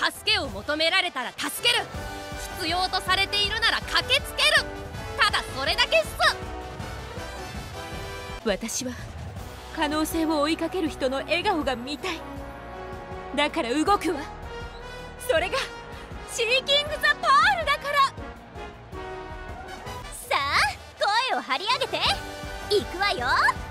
助けを求められたら助ける、必要とされているなら駆けつける、ただそれだけっす。 私は可能性を追いかける人の笑顔が見たい。だから動くわ。それがシーキング・ザ・パールだから。 さあ声を張り上げていくわよ。